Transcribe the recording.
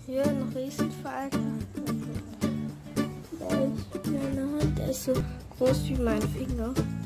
Hier ein Riesenfalter. Meine Hand, der ist so groß wie mein Finger.